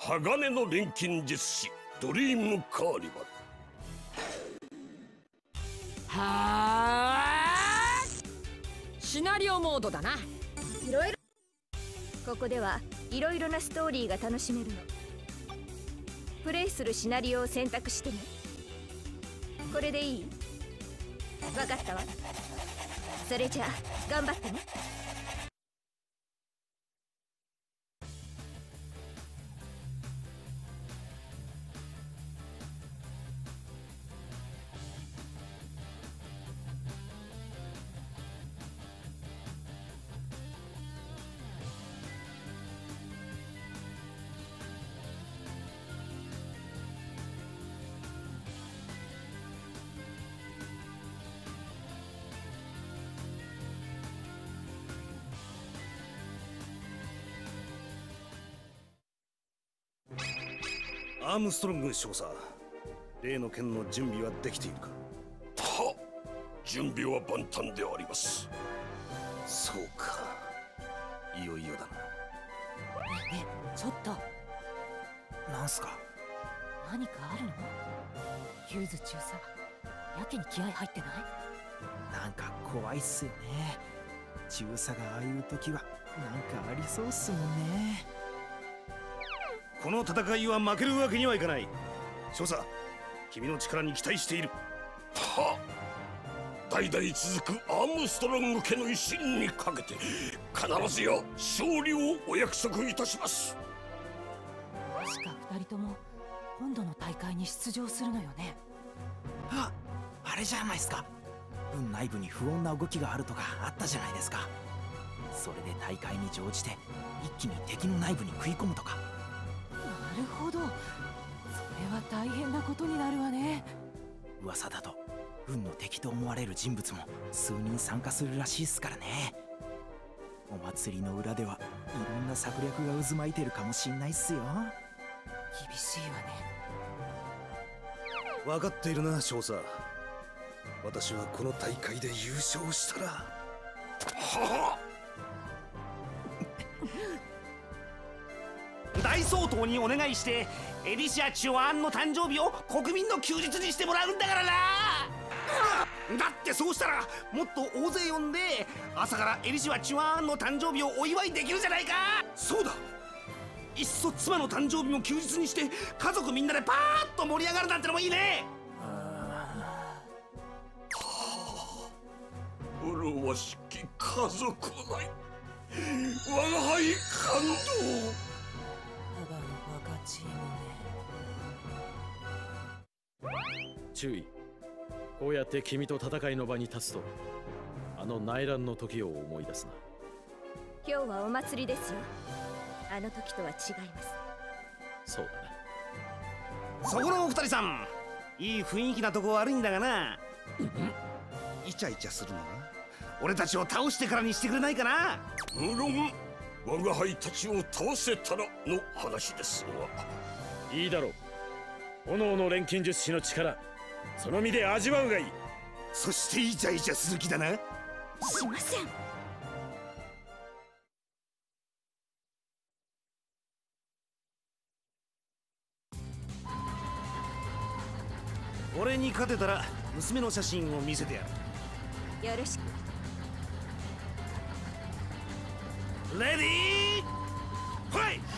鋼の錬金術師ドリームカーニバル。 はあ、シナリオモードだな。 いろいろここではいろいろなストーリーが楽しめるの。プレイするシナリオを選択してね。これでいい？分かったわ。それじゃあ頑張ってね。 アームストロング少佐、例の件の準備はできているか？ はっ、準備は万端であります。 そうか、いよいよだな。 ねえ、ちょっとなんすか？ 何かあるの？ヒューズ中佐、やけに気合入ってない？ なんか怖いっすよね。中佐がああいう時はなんかありそうっすもんね。 この戦いは負けるわけにはいかない。少佐、君の力に期待している。 はっ、代々続くアームストロング家の威信にかけて必ずや勝利をお約束いたします。 確か2人とも今度の大会に出場するのよね。 あれじゃないですか。軍内部に不穏な動きがあるとかあったじゃないですか。それで大会に乗じて一気に敵の内部に食い込むとか。 なるほど、それは大変なことになるわね。 噂だと軍の敵と思われる人物も数人参加するらしいっすからね。お祭りの裏ではいろんな策略が渦巻いてるかもしんないっすよ。 厳しいわね。 分かっているな少佐。私はこの大会で優勝したらはっ、 大総統にお願いしてエリシア・チュアーンの誕生日を国民の休日にしてもらうんだからな。だってそうしたらもっと大勢呼んで朝からエリシア・チュアーンの誕生日をお祝いできるじゃないか。 そうだ、 いっそ妻の誕生日も休日にして家族みんなでパーッと盛り上がるなんてのもいいね。 麗しき家族愛、我が輩感動。 ただのバカチームね。 注意。こうやって君と戦いの場に立つとあの内乱の時を思い出すな。 今日はお祭りですよ。あの時とは違います。 そうだな。 そこのお二人さん、いい雰囲気なとこ悪いんだがな。 イチャイチャするのは俺たちを倒してからにしてくれないかな。 無論我が輩たちを倒せたらの話ですが。 いいだろう。炎の錬金術師の力、その身で味わうがいい。 そしてイチャイチャする気だな。 しません。 俺に勝てたら娘の写真を見せてやる。 よろしく。 レディーファイト。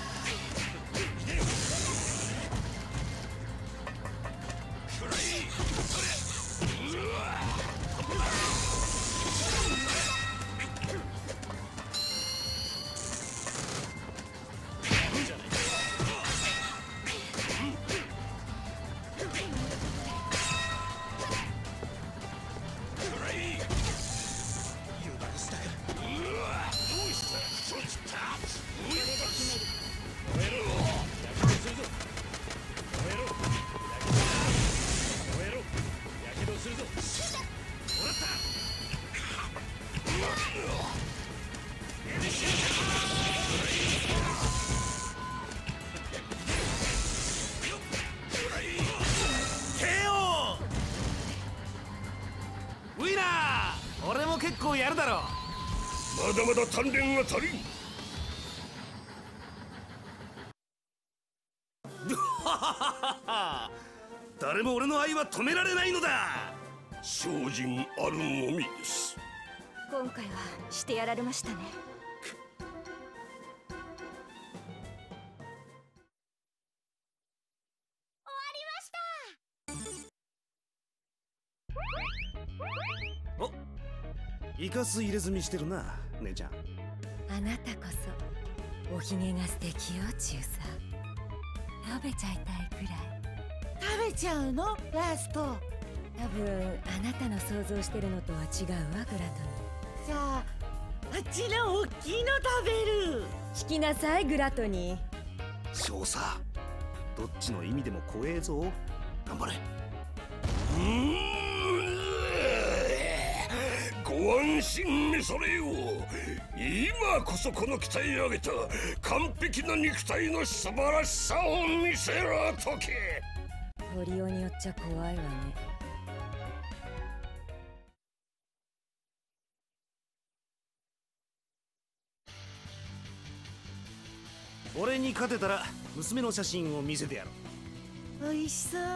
ウィナー、俺も結構やるだろう。 まだまだ鍛錬が足りん。 誰も俺の愛は止められないのだ。 精進あるのみです。 今回はしてやられましたね。 お、イカス入れ墨してるな、姉ちゃん。 あなたこそおひげが素敵よ、中佐。食べちゃいたいくらい。食べちゃうのラスト。多分あなたの想像してるのとは違うわ、グラトン。じゃああっちの大きいの食べる。引きなさい、グラトニー。 少佐、どっちの意味でも怖えぞ。頑張れ。 ご安心めされよ。今こそこの鍛え上げた完璧な肉体の素晴らしさを見せろとけ。 鳥尾によっちゃ怖いわね。 俺に勝てたら娘の写真を見せてやる。 おいしそう。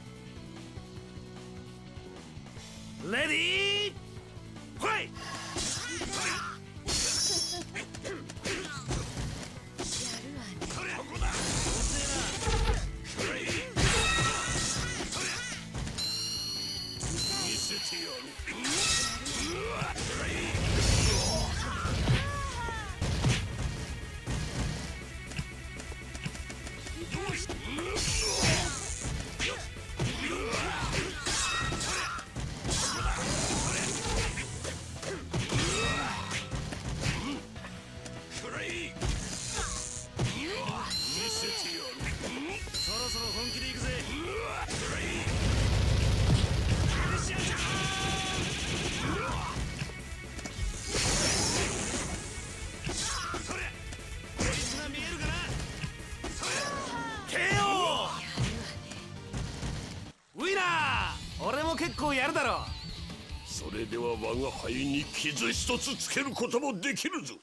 レディーファイト。 結構やるだろう。 それでは我が肺に傷一つつけることもできるぞ。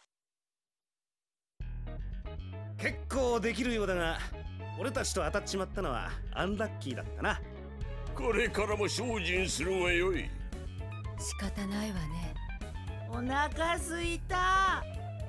結構できるようだが、俺たちと当たっちまったのはアンラッキーだったな。 これからも精進するがよい。 仕方ないわね。 お腹すいた。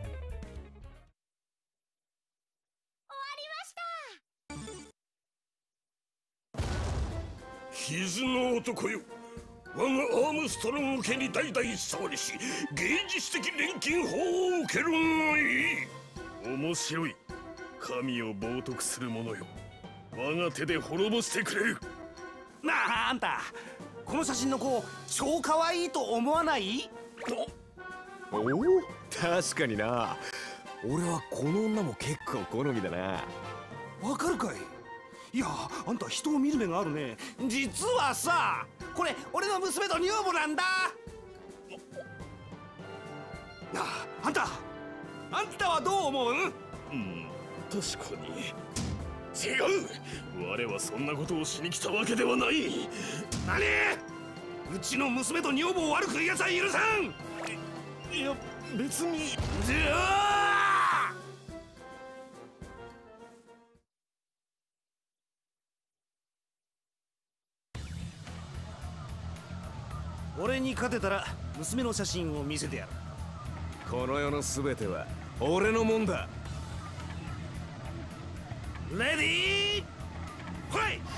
傷の男よ、我がアームストロング家に代々伝わりし芸術的錬金法を受けるがいい。 面白い。神を冒涜する者よ、我が手で滅ぼしてくれる。 なあ、あんたこの写真の子超可愛いと思わない？ おお、確かにな。俺はこの女も結構好みだな。 わかるかい？いや、あんた人を見る目があるね。実はさ、これ俺の娘と女房なんだ。なあ、あんたはどう思う？ 確かに。違う、我はそんなことをしに来たわけではない。 何？うちの娘と女房を悪く言うやつは許さん。 いや別に。俺に勝てたら娘の写真を見せてやる。 この世の全ては俺のもんだ。 レディーファイト。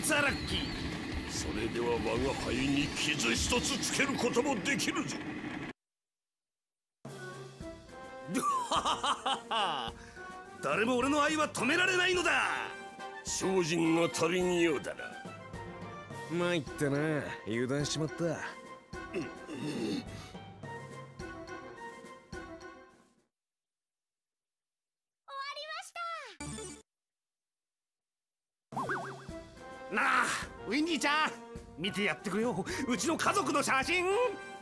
つはラッキー。 それでは我が輩に傷一つつけることもできるぞ。 誰も俺の愛は止められないのだ。 精進が足りんようだな。 参ったな、油断しちまった。 なあウィンディちゃん、見てやってくれよ、うちの家族の写真。 エ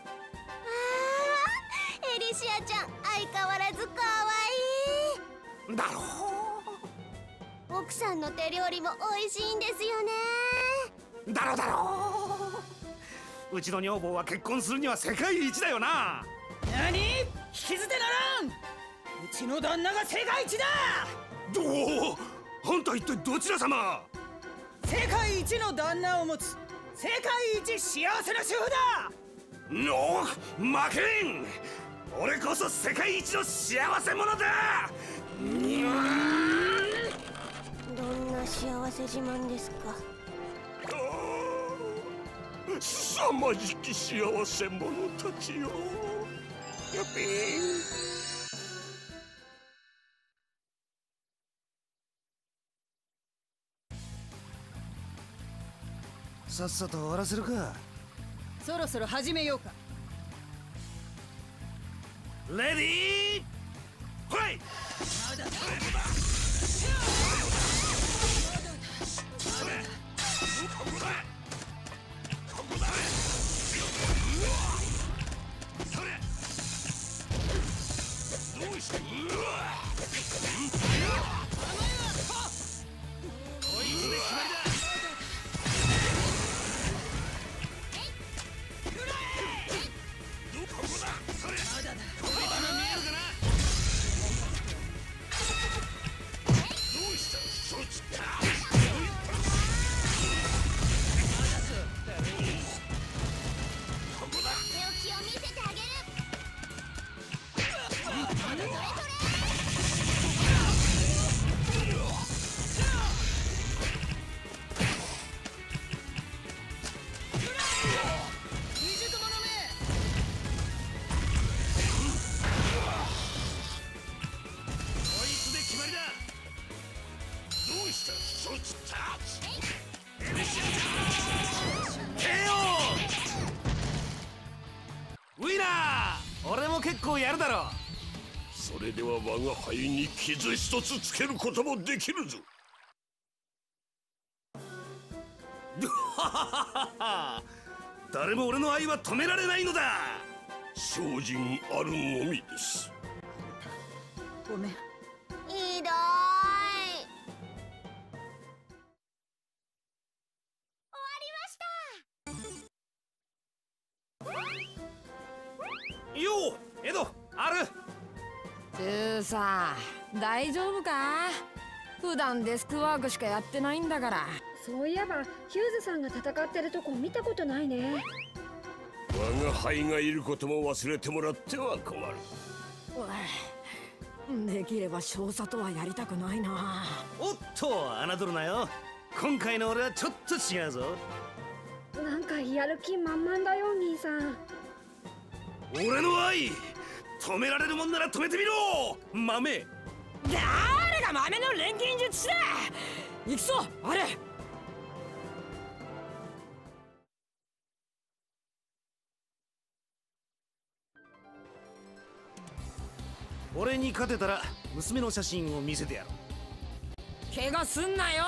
リシアちゃん相変わらず可愛いだろう。奥さんの手料理も美味しいんですよね。 だろう。うちの女房は結婚するには世界一だよな。 何？引き捨てならん。うちの旦那が世界一だ。 あんた一体どちら様？ 世界一の旦那を持つ世界一幸せな主婦だ。 負けん。俺こそ世界一の幸せ者だ。 どんな幸せ自慢ですか？ 凄まじき幸せ者たちよ。やっべー。 さっさと終わらせるか。 そろそろ始めようか。 レディーファイト。ウィナー、俺も結構やるだろ。 それでは我が輩に傷一つつけることもできるぞ。 誰も俺の愛は止められないのだ。 精進あるのみです。 ごめん。 ひどい。 ようエド、ある。 さあ大丈夫か？普段デスクワークしかやってないんだから。 そういえばヒューズさんが戦ってるとこ見たことないね。 我が輩がいることも忘れてもらっては困る。 できれば少佐とはやりたくないな。 おっと侮るなよ。今回の俺はちょっと違うぞ。 なんかやる気満々だよ兄さん。 俺の愛止められるもんなら止めてみろ豆。 誰が豆の錬金術師だ。行くぞあれ。 俺に勝てたら娘の写真を見せてやろう。 怪我すんなよ。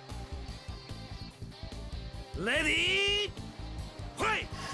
レディーファイト。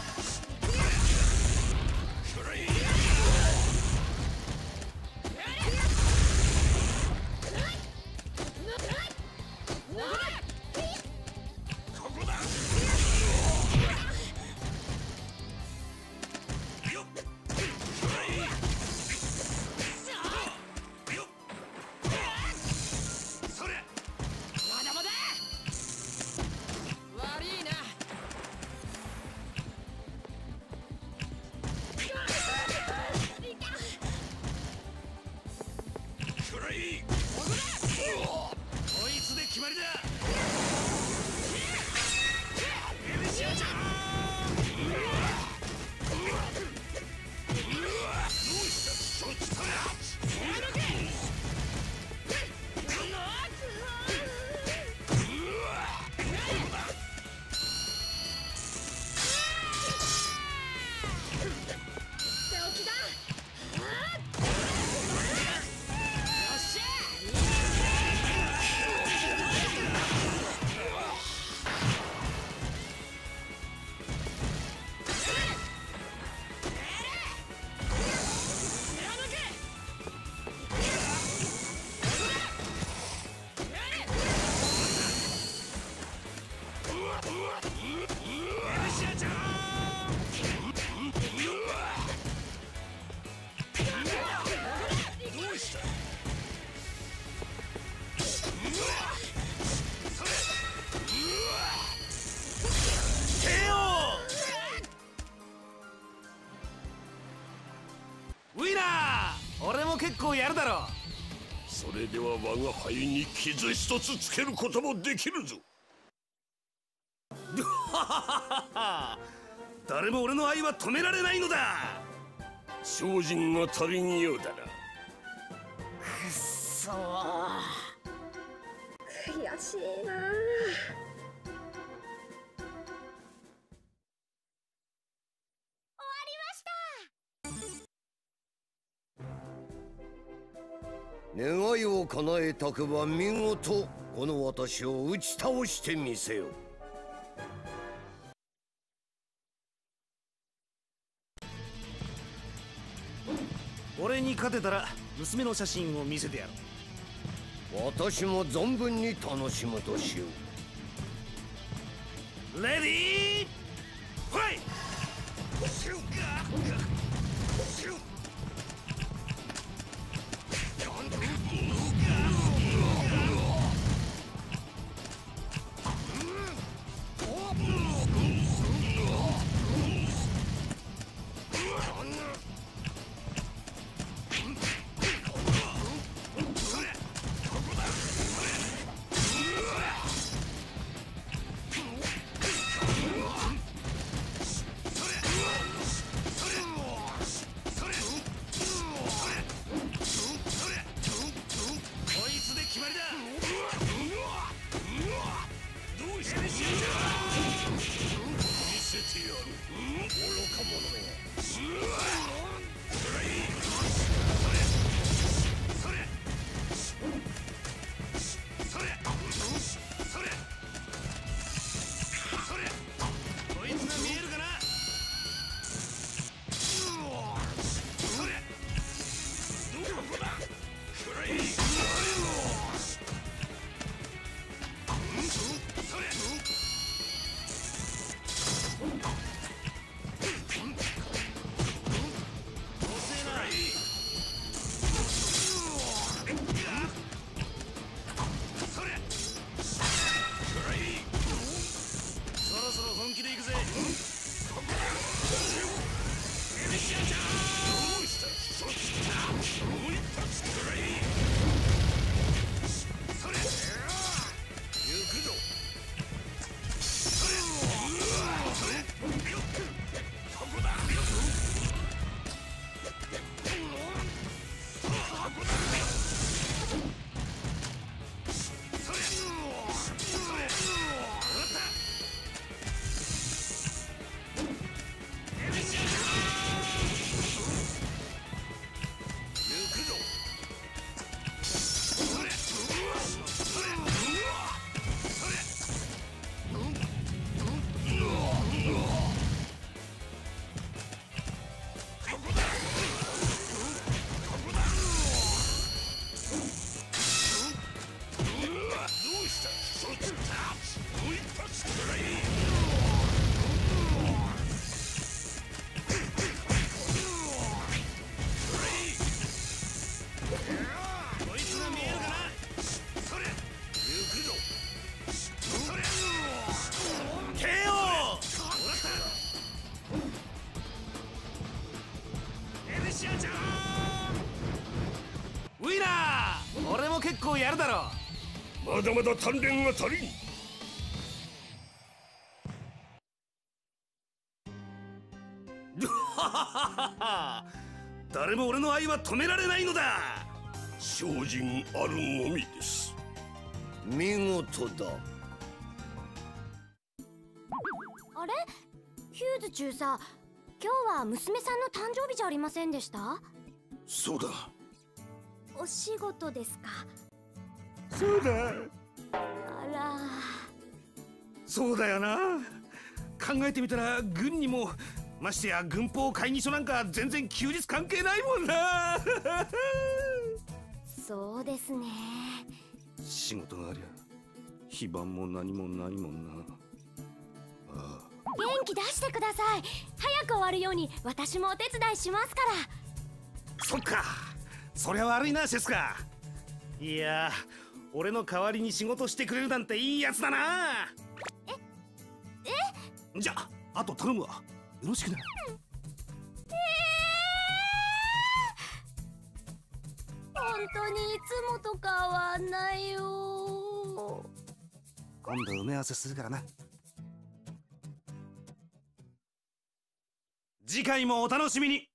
こいつで決まりだ。 結構やるだろう。 それでは我が輩に傷一つつけることもできるぞ。 誰も俺の愛は止められないのだ。 精進が足りんようだな。 くっそー、悔しいな。 願いを叶えたくば見事この私を打ち倒してみせよ。 俺に勝てたら娘の写真を見せてやる。 私も存分に楽しむとしよう。レディーファイト。 ウィナー、俺も結構やるだろう。まだまだ鍛錬が足りん。 誰も俺の愛は止められないのだ。 精進あるのみです。 見事だ。 あれ、ヒューズ中佐、今日は娘さんの誕生日じゃありませんでした？ そうだ。 お仕事ですか？ そうだ。 あら。 そうだよな。考えてみたら軍にも、ましてや軍法会議所なんか全然休日関係ないもんな。 そうですね。 仕事がありゃ非番も何もないもんな。ああ、 元気出してください。早く終わるように私もお手伝いしますから。 そっか、そりゃ悪いなセスカ。いや、俺の代わりに仕事してくれるなんていいやつだな。じゃあと頼むわ。よろしくな。 本当にいつもと変わんないよ。 今度埋め合わせするからな。次回もお楽しみに。